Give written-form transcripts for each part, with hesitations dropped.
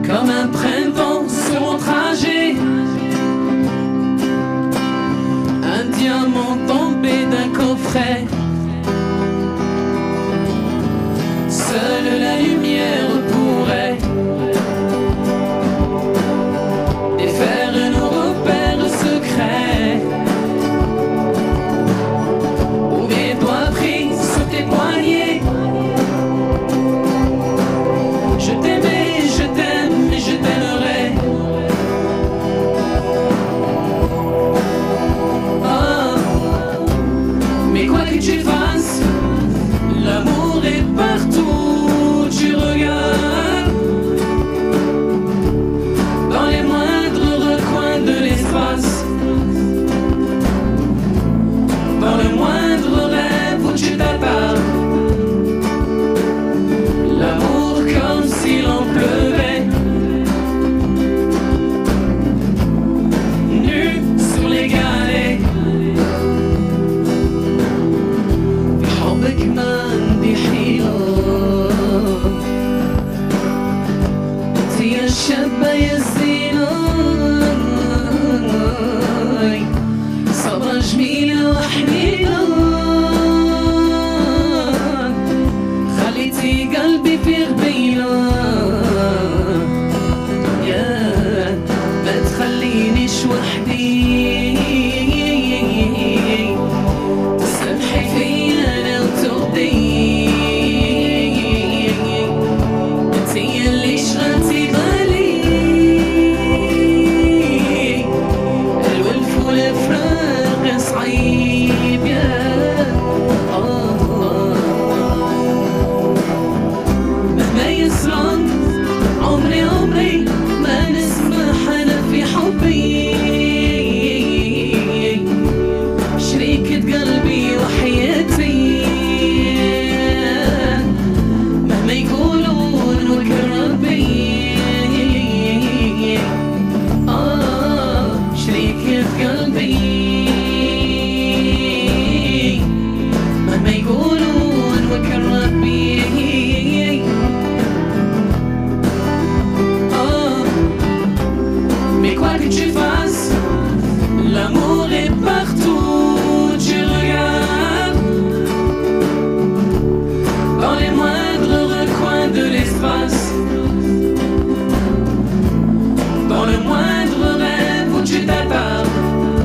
comme un printemps sur mon trajet. Un diamant tombé d'un coffret. Seule la lumière pourrait défaire nos repères secrets. Ou mes doigts pris sous tes poignets. Je t'aimais, je t'aime et je t'aimerai. Oh. Mais quoi que tu fasses, l'amour est partout où tu regardes. Dans les moindres recoins de l'espace. Dans le moindre rêve où tu t'attardes. L'amour comme s'il en pleuvait. Nu sur les galets. حبك ما عندي حيلة. انت يا الشابة يا الزينة. صبرة جميلة وحنينة. خليتي قلبي في غبيلة. يا ما تخلينيش وحدي. تسامحي فيا انا وترضي. انتي اللي شغلتي بالي. الولف والفراق صعيب يا مهما يصرى عمري عمري ما نسمح انا في حبي. شريكة قلبي وحياتي. مهما يقولون وكربي. شريكة قلبي. مهما يقولون وكربي. Mais quoi que tu fasses, l'amour est partout où tu regardes. Dans les moindres recoins de l'espace. Dans le moindre rêve où tu t'attardes.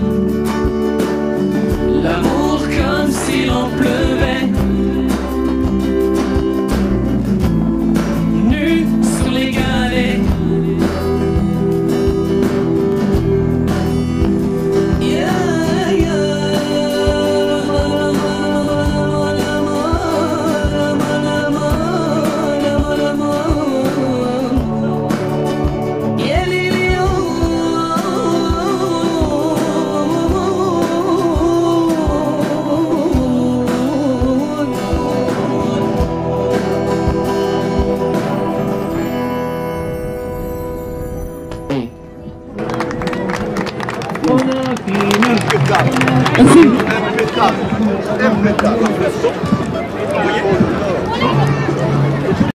L'amour comme s'il en pleuvait. Nu sur les galets. Impecável. Impecável.